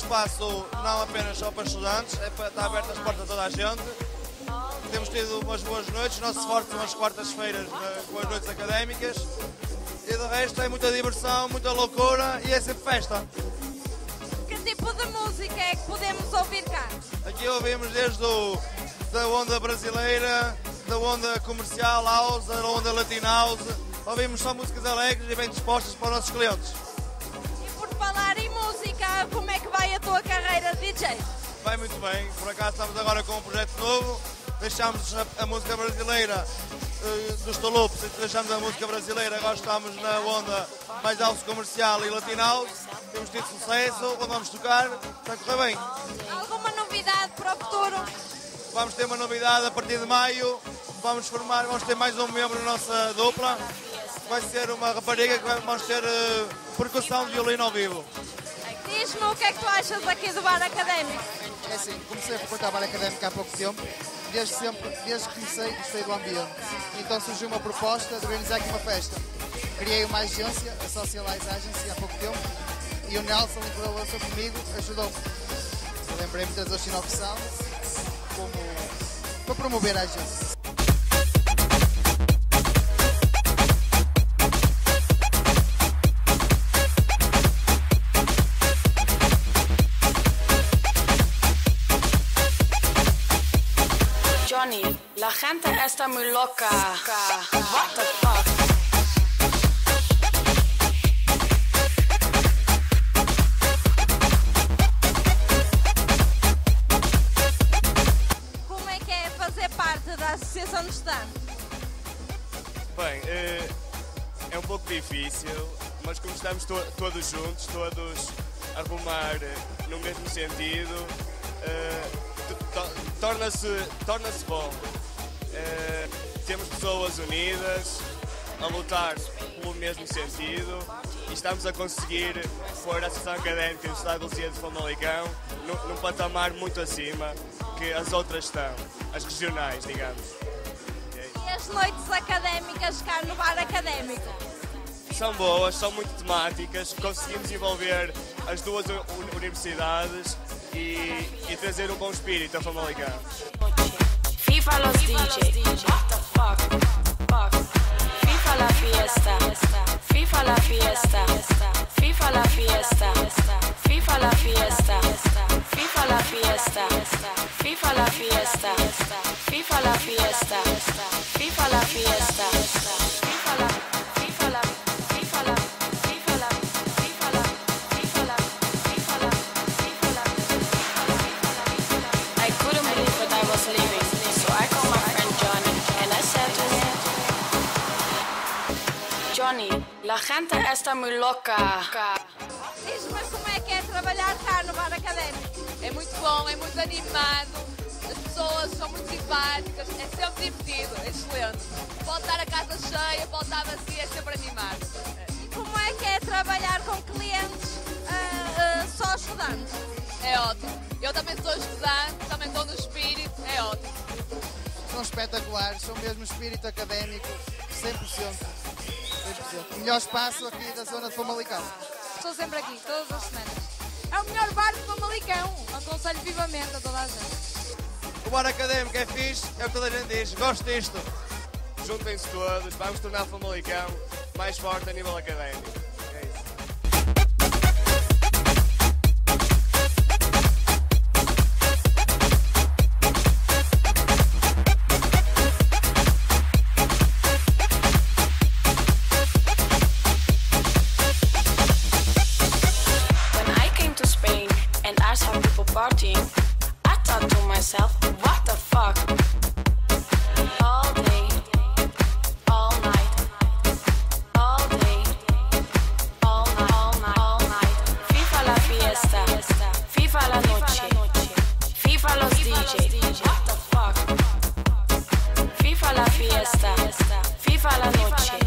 espaço não apenas só para estudantes, está aberto as portas a toda a gente. Temos tido umas boas noites, o nosso forte são as quartas-feiras com as noites académicas. E de resto é muita diversão, muita loucura e é sempre festa. Que tipo de música é que podemos ouvir cá? Aqui ouvimos desde da onda brasileira, da onda comercial house, da onda latina house. Ouvimos só músicas alegres e bem dispostas para os nossos clientes. E por falar em música, como é que vai a tua carreira de DJ? Vai muito bem, por acaso estamos agora com um projeto novo. Deixámos a música brasileira dos Tolopes e deixámos a música brasileira, agora estamos na onda mais house comercial e latina house. Temos tido sucesso, onde vamos tocar, está a correr bem. Alguma novidade para o futuro? Vamos ter uma novidade a partir de maio, vamos ter mais um membro na nossa dupla. Vai ser uma rapariga que vamos ter percussão de violino ao vivo. Diz-me o que é que tu achas aqui do Bar Académico? É assim, comecei a frequentar o Bar Académico há pouco tempo. Desde que comecei, gostei do ambiente. Então surgiu uma proposta de organizar aqui uma festa. Criei uma agência, a Socialize Agency, há pouco tempo, e o Nelson, em colaboração comigo, ajudou-me. Eu lembrei-me de trazer o Chino Opção para promover a agência. Johnny, la gente está muy loca. What the fuck? Como é que é fazer parte da Associação de Estudantes? Bem, é um pouco difícil, mas como estamos todos juntos, todos a rumar no mesmo sentido, torna-se bom. Temos pessoas unidas a lutar pelo mesmo sentido e estamos a conseguir pôr a Associação Académica do Estado de Lucia de Famalicão num patamar muito acima que as outras estão, as regionais, digamos. E as noites académicas cá no Bar Académico? São boas, são muito temáticas, conseguimos envolver as duas universidades e trazer um bom espírito a Famalicão. FIFA los DJ, what the fuck? FIFA la fiesta, FIFA la fiesta, FIFA la fiesta, FIFA la fiesta, FIFA la fiesta, FIFA la fiesta, FIFA la fiesta, FIFA la fiesta, FIFA la Johnny, la gente está muy loca. Diz-me como é que é trabalhar cá no Bar Académico? É muito bom, é muito animado, as pessoas são muito simpáticas, é sempre divertido, é excelente. Pode estar a casa cheia, pode estar vazia, é sempre animado. E como é que é trabalhar com clientes só estudantes? É ótimo. Eu também sou estudante, também estou no espírito, é ótimo. São espetaculares, são mesmo espírito académico, 100%. O melhor espaço aqui da zona de Famalicão. Estou sempre aqui, todas as semanas. É o melhor bar de Famalicão, aconselho vivamente a toda a gente. O Bar Académico é fixe, é o que toda a gente diz, gosto disto. Juntem-se todos, vamos tornar Famalicão mais forte a nível académico. É isso. Partying, I thought to myself, what the fuck? All day, all night, all day, all night, all night. FIFA la fiesta, FIFA la noche, FIFA los DJ, what the fuck? FIFA la fiesta, FIFA la noche.